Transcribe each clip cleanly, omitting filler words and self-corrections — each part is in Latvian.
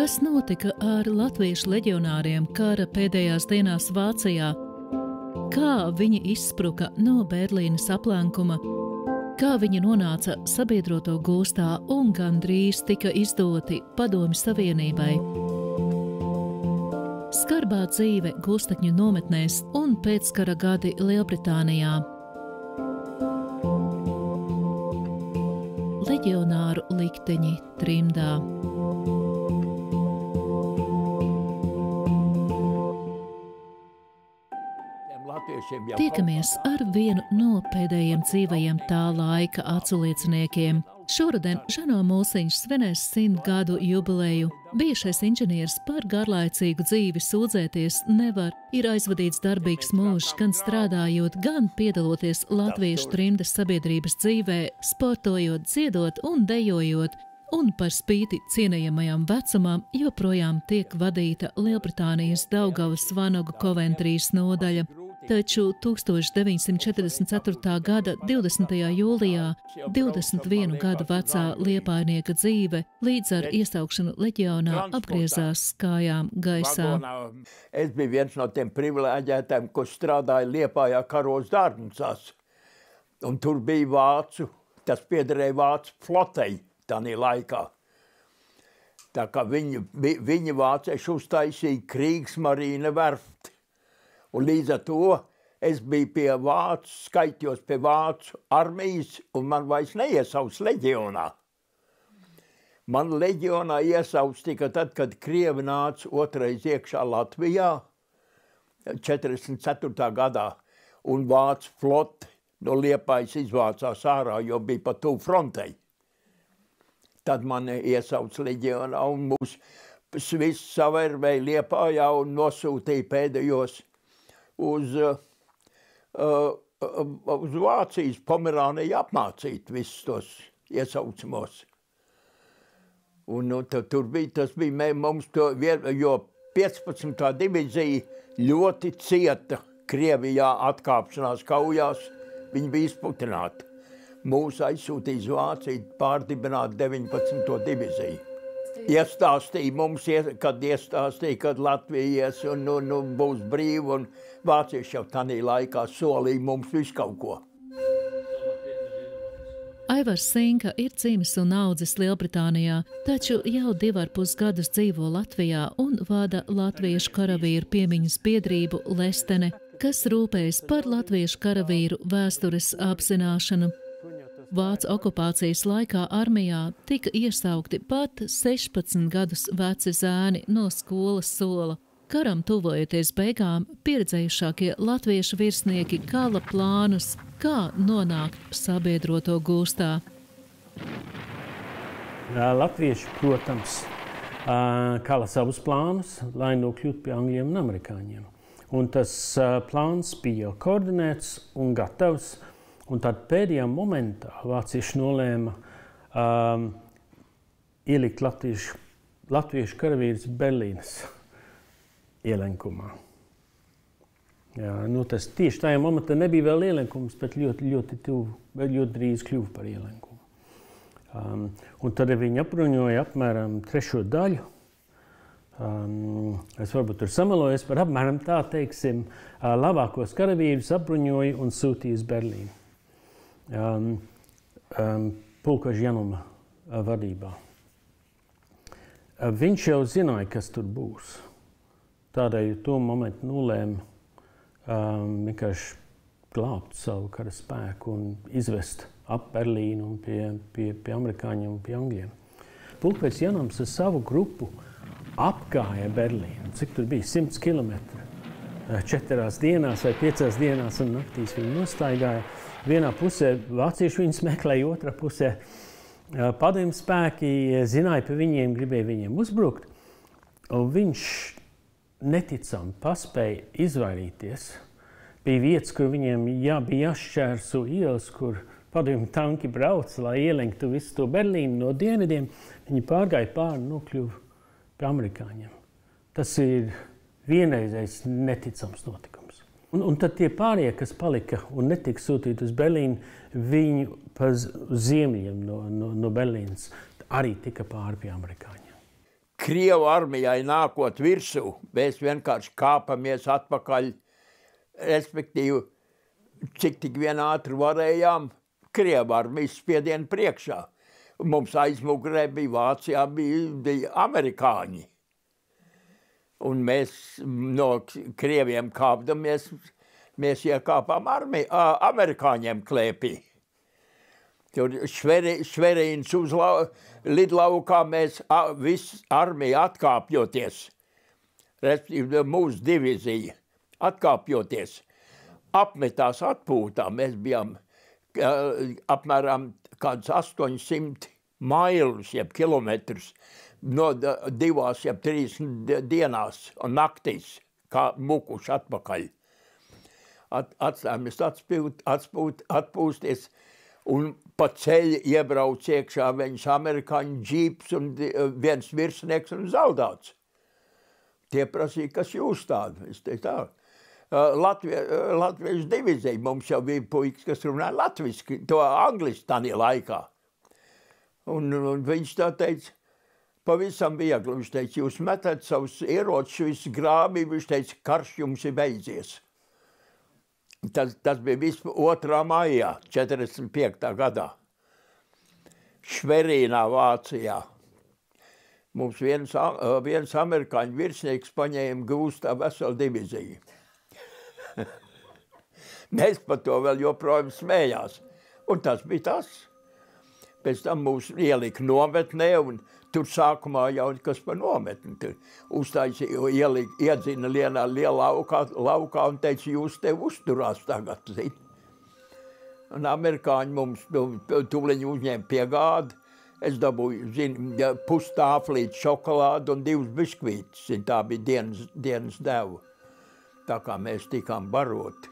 Kas notika ar latviešu leģionāriem kara pēdējās dienās Vācijā? Kā viņi izspruka no Berlīnes aplenkuma? Kā viņi nonāca sabiedroto gūstā un gandrīz tika izdoti Padomju Savienībai? Skarbā dzīve gūstekņu nometnēs un pēckara gadi Lielbritānijā. Leģionāru likteņi trimdā. Tiekamies ar vienu no pēdējiem dzīvajiem tā laika aculieciniekiem. Šoruden Žano Mūsiņš svinēs 100 gadu jubileju. Bijušais inženieris par garlaicīgu dzīvi sūdzēties nevar. Ir aizvadīts darbīgs mūžs, gan strādājot, gan piedaloties latviešu trimdas sabiedrības dzīvē, sportojot, dziedot un dejojot. Un par spīti cienījamajam vecumam joprojām tiek vadīta Lielbritānijas Daugavas Vanagu Koventrijas nodaļa. Taču 1944. gada 20. jūlijā 21 gadu vecā liepainieka dzīve līdz ar iesaukšanu leģionā apgriezās kājām gaisā. Es biju viens no tiem privileģētiem, kurš strādāja Liepājā karos dārnīcās. Un tur bija vācu, tas piederēja vācu flotei tādā laikā. Tā kā viņi vācieši uztaisīja Kriegsmarine verfti. Un līdz ar to es biju pie vācu, skaitījos pie vācu armijas, un man vairs neiesauc leģionā. Man leģionā iesauc tikai tad, kad Krievi nāca otrais iekšā Latvijā, 44. gadā, un vācu flote no Liepājas izvācās ārā, jo bija pa tuvu frontei. Tad man iesauc leģionā, un mūs viss savērvēja Liepājā un nosūtīja pēdējos uz Vācijas Pomerāniju apmācīt visus tos iesaucamos. Un tur bija, tas bija mums to, jo 15. divizija ļoti cieta Krievijā atkāpšanās kaujās, viņi bija izputināti. Mūs aizsūtīja uz Vāciju pārdibināt 19. diviziju. Iestāstīja mums, kad Latvija ies un būs brīva, un vācieši jau tādā laikā solīja mums visu kaut ko. Aivars Sinka ir dzimis un audzis Lielbritānijā, taču jau 2,5 gadus dzīvo Latvijā un vada latviešu karavīru piemiņas biedrību Lestene, kas rūpējas par latviešu karavīru vēstures apzināšanu. Vācu okupācijas laikā armijā tika iesaukti pat 16 gadus veci zēni no skolas sola. Karam tuvojoties beigām, pieredzējušākie latviešu virsnieki kala plānus, kā nonākt sabiedroto gūstā. Latvieši, protams, kala savus plānus, lai nokļūtu pie angļiem un amerikāņiem. Un tas plāns bija koordinēts un gatavs. Un tad pēdējā momentā vācieši nolēma ielikt latviešu karavīrus Berlīnes ielenkumā. Jā, tas tieši tajā momentā nebija vēl ielenkums, bet ļoti drīz kļuva par ielenkumu. Un tad viņi apbruņoja apmēram 3. daļu. Es varbūt tur samalojos par apmēram tā, teiksim, labākos karavīrus apbruņoja un sūtīja uz Berlīnu. Pulkaža Januma vadībā. Viņš jau zināja, kas tur būs. Tādēļ to momentu nolēma vienkārši glābt savu kara spēku un izvest ap Berlīnu un pie amerikāņiem un pie angļiem. Pulkvedis Janums ar savu grupu apgāja Berlīnu. Cik tur bija? 100 kilometri. 4 dienās vai 5 dienās un naktīs viņi nostaigāja. Vienā pusē vācieši viņus meklēja, otrā pusē padomju spēki zināja par viņiem, gribēja viņiem uzbrukt. Un viņš neticami paspēja izvairīties. Bija vietas, kur viņiem bija jāšķērso ielas, kur padomju tanki brauc, lai ielenktu visu to Berlīnu no dienvidiem. Viņi pārgāja pāri un nokļuva pie amerikāņiem. Tas ir vienreizējs neticams notikums. Un tad tie pārējie, kas palika un netika sūtīti uz Berlīnu, viņu pa ziemeļiem no Berlīnas arī tika pāri pie amerikāņiem. Krievu armijai nākot virsū, mēs vienkārši kāpamies atpakaļ, respektīvi, cik tik vien ātri varējām, Krievu armijas spiedienu priekšā. Mums aizmugurē bija Vācijā, bija amerikāņi. Un mēs no Krieviem kāpdamies, mēs iekāpām amerikāņiem klēpī. Tur Šverīnas lidlaukā mēs visu armiju atkāpjoties, respektīvi mūsu divizija atkāpjoties, apmetās atpūtā. Mēs bijām apmēram kādus 800 mailus, jeb kilometrus, no 2, jeb 3 dienās un naktīs, kā mukuši atpakaļ. Atstājamies atpūsties, un pa ceļu iebrauc iekšā viens amerikāņu džīps un viens virsnieks un zaudāts. Tie prasīja, kas jūs tādi? Es teicu tā. Latviešu divizija, mums jau bija puikas, kas runāja latviski, to angliski tādā laikā. Un viņš tā teica, pavisam viegli, viņš teica, jūs metat savus ieročus, visu grābī, viņš teica, karš jums ir beidzies. Tas bija 2. maijā, 45. gadā, Šverīnā, Vācijā. Mums viens amerikāņu virsnieks paņēma gūstā veselu diviziju. Mēs par to vēl joprojām smējās. Un tas bija tas. Pēc tam mūs ielika nometnē, un tur sākumā jau kas par nometni. Tur uztaisīja, iedzina lielā laukā un teica, jūs te uzturās tagad. Un amerikāņi mums tūliņi uzņēma piegādi. Es dabūju, pustāflīt šokolādu un 2 biskvītus. Tā bija dienas deva. Tā kā mēs tikām baroti.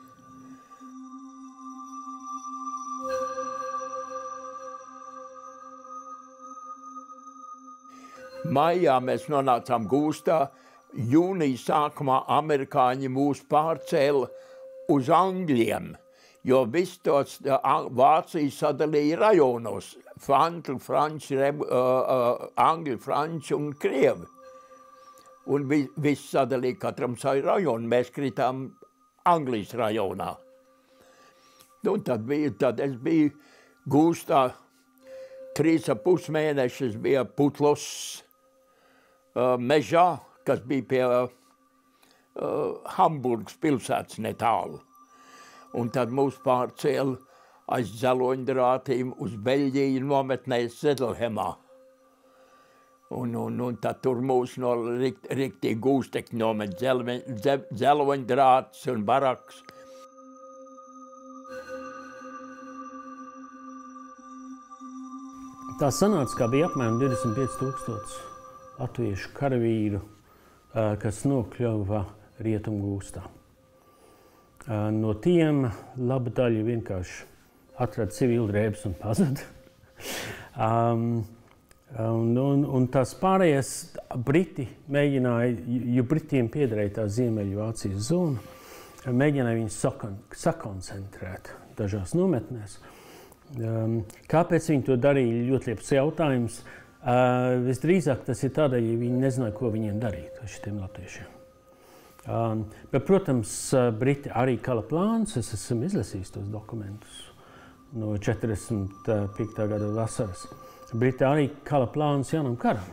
Maijā mēs nonācām gūstā, jūnija sākumā amerikāņi mūs pārcēla uz Angļiem, jo viss tos Vācija sadalīja rajonos, Angļi, Franči un Krievi. Un viss sadalīja katram savu rajonu, mēs kritām Anglijas rajonā. Un tad es biju gūstā 3,5 mēnešus, bija Putlos mežā, kas bija pie Hamburgas pilsētas netālu. Un tad mūs pārcēla aiz dzeloņdrātīm uz Beļģiju nometnēs Zedelhemā. Un tad tur mūs no riktīgi gūstekņi nomet dzeloņdrāts un baraks. Tā sanāca, ka bija apmēram 25,000 latviešu karavīru, kas nokļuva Rietumgūstā. No tiem laba daļa vienkārši atrada civildrēbes un pazuda. Un tās pārējās briti mēģināja, jo Britiem piederēja tā Ziemeļvācijas zona, mēģināja viņus sakoncentrēt dažās nometnēs. Kāpēc viņi to darīja? Ļoti liels jautājums. Visdrīzāk tas ir tādēļ, ja viņi nezināja, ko viņiem darīt ar šitiem latviešiem. Bet, protams, Briti arī kala plāns, es esmu izlasījis tos dokumentus no 45. gada vasaras. Briti arī kala plāns jaunam karam.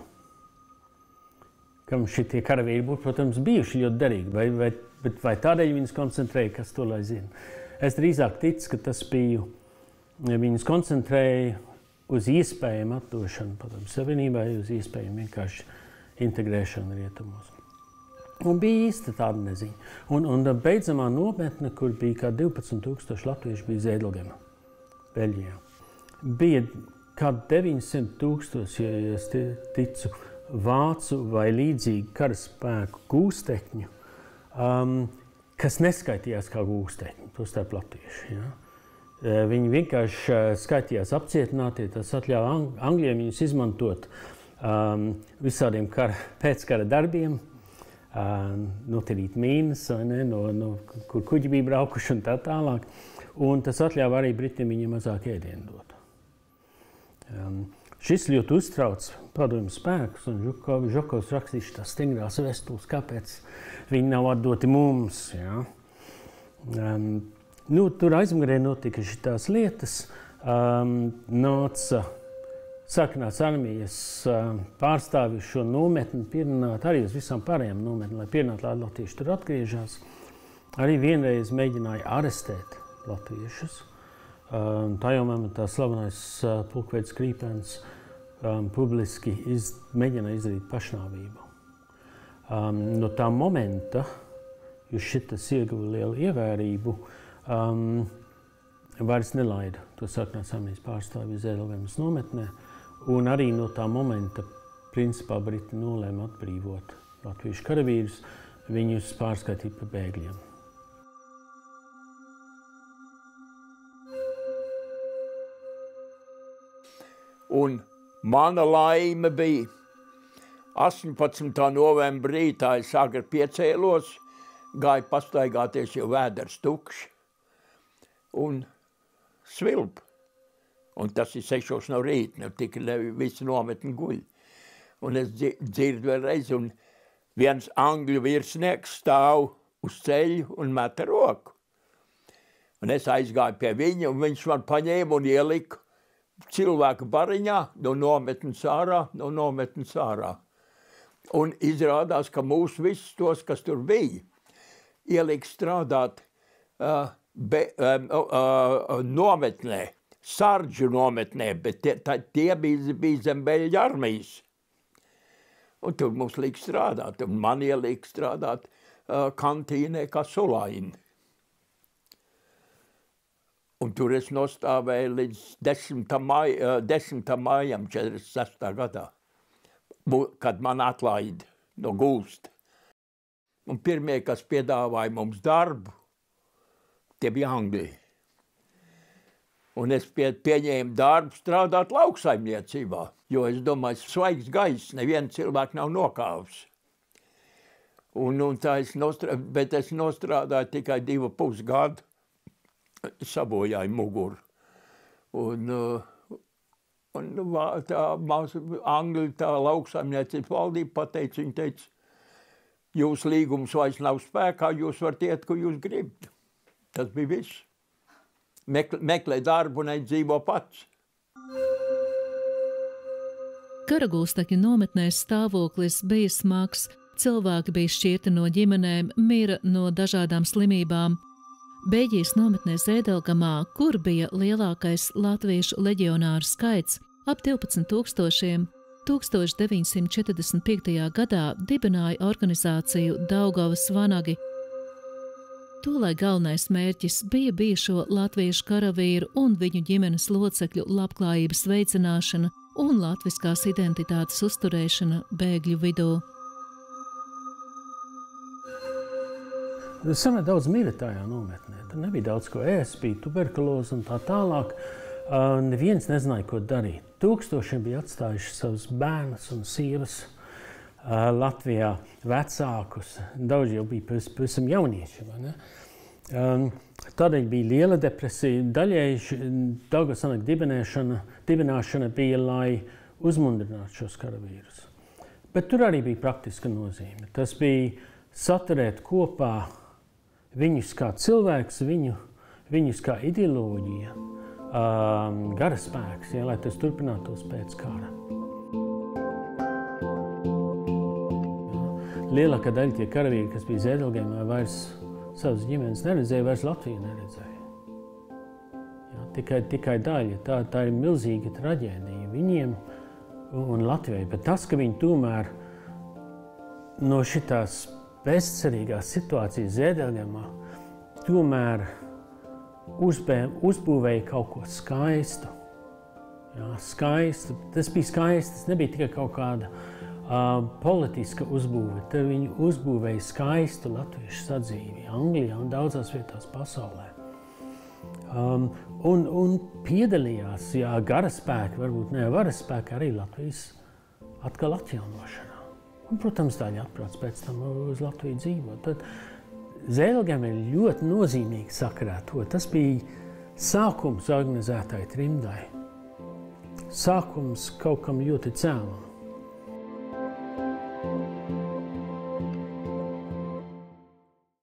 Kam šitie karavīri būtu, protams, bijuši ļoti derīgi, bet vai tādēļ viņus koncentrēja, kas to lai zina. Es drīzāk ticu, ka tas bija, viņus koncentrēja uz iespējumu atdošanu Padomju Savienībai, uz iespējumu vienkārši integrēšanu rietumos. Un bija īsta tāda neziņa. Un beidzamā nometne, kur bija kā 12,000 latviešu, bija Zēdelgema, Beļģijā. Bija kā 900,000, ja es ticu, vācu vai līdzīgi karaspēku gūstekņu, kas neskaitījās kā gūstekņi, to starp latvieši. Ja? Viņi vienkārši skaitījās apcietinātie, tas atļauja Angļiem viņus izmantot visādiem pēckara darbiem, notirīt mīnas, kur kuģi bija braukuši un tā tālāk. Un tas atļauja arī Britiem viņiem mazāk ēdienu dot. Šis ļoti uztrauc padomju spēkus, un Žukovs rakstīšu tās stingrās vēstules, kāpēc viņi nav atdoti mums. Ja? Tur aizmugurē notika šitās lietas, nāca sarkanās armijas pārstāvju šo nometni pierunāt arī uz visām pārējām nometni, lai pierunātu, lai latvieši tur atgriežās. Arī vienreiz mēģināja arestēt latviešus. Tajā momentā slavenais pulkvedis Krīpens publiski mēģināja izdarīt pašnāvību. No tā momenta, jo šitas ieguva lielu ievērību, vairs nelaida to sarkanās armijas pārstāvju uz Ēdelgaimas nometnē, un arī no tā momenta, principā, Briti nolēma atbrīvot latviešu karavīrus, viņus pārskatīt par bēgļiem. Un mana laime bija 18. novembrī, tā es agri piecēlos, gāju pastaigāties, jo vēders tukšs un svilp. Un tas ir 6 no rīta, tik visi nometni guļ. Un es dzirdu vēlreiz, un viens angļu virsnieks stāv uz ceļu un meta roku. Un es aizgāju pie viņa, un viņš man paņēma un ielika cilvēku bariņā, no nometnes ārā. Un izrādās, ka mūs visus tos, kas tur bija, ielika strādāt nometnē. Sardžu nometnē, bet tie bija zem Beļģu armijas. Un tur mums liek strādāt, un man ieliek strādāt kantīnē kā sulaini. Un tur es nostāvēju līdz 10. maijam 46. gadā, kad man atlaida no gulsta. Un pirmie, kas piedāvāja mums darbu, tie bija Angļi. Un es pieņēmu darbu strādāt lauksaimniecībā, jo es domāju, svaigs gaiss, neviens cilvēks nav nokāvis. Bet es nostrādāju tikai 2,5 gadu, sabojāju muguru. Un tā Angļu tā lauksaimniecības valdība pateica, viņa teica, jūsu līgums vairs nav spēkā, jūs varat iet, ko jūs gribat. Tas bija viss. Meklē darbu un dzīvo pats. Karagūstekņu nometnēs stāvoklis bija smags, cilvēki bija šķirti no ģimenēm, mira no dažādām slimībām. Beļģijas nometnēs Ēdelgamā, kur bija lielākais latviešu leģionāru skaits, ap 12,000, 1945. gadā dibināja organizāciju Daugavas vanagi. Tolai galvenais mērķis bija bijušo latviešu karavīru un viņu ģimenes locekļu labklājības veicināšana un latviskās identitātes uzturēšana bēgļu vidū. Samērā daudz mira tajā nometnē. Tur nebija daudz ko ēst, bija tuberkuloze un tā tālāk. Neviens nezināja, ko darīt. Tūkstošiem bija atstājuši savus bērnus un sievas Latvijā, vecākus. Daudz jau bija pavisam jaunieši. Tādēļ bija liela depresija. Daļēji Daugavas vanagi dibināšana bija, lai uzmundrinātu šos karavīrus. Bet tur arī bija praktiska nozīme. Tas bija saturēt kopā viņus kā cilvēks, viņus kā ideoloģija, gara spēks, lai tas turpinātos pēc kara. Lielākā daļa tie karavīri, kas bija Ēdelgaimā, vairs savas ģimenes neredzēja, vairs Latviju neredzēja. Tikai daļa. Tā ir milzīga traģēdija viņiem un Latvijai. Bet tas, ka viņi tomēr no šitās bezcerīgās situācijas Ēdelgaimā tomēr uzbūvēja kaut ko skaistu. Skaistu. Tas bija skaisti, tas nebija tikai kaut kāda politiska uzbūve. Tad viņi uzbūvēja skaistu latviešu sadzīvi Anglijā un daudzās vietās pasaulē. Un piedalījās, gara spēki, varbūt ne vara spēki, arī Latvijas atkal atjaunošanā. Un, protams, daļa atbrauc pēc tam uz Latviju dzīvot. Tad Ēdelgaima ir ļoti nozīmīgi sakarā to. Tas bija sākums organizētai trimdai. sākums kaut kam ļoti cēlam.